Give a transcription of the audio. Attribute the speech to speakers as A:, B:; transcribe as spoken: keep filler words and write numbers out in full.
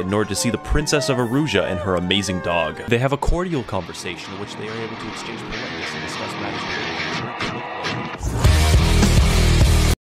A: nor to see the Princess of Erusia and her amazing dog. They have a cordial conversation in which they are able to exchange politeness and discuss matters related to